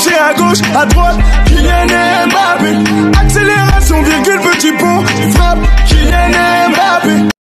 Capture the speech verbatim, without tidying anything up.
chercher à gauche, à droite, Kylian Mbappé. Accélération, virgule, petit pont, frappe, Kylian Mbappé.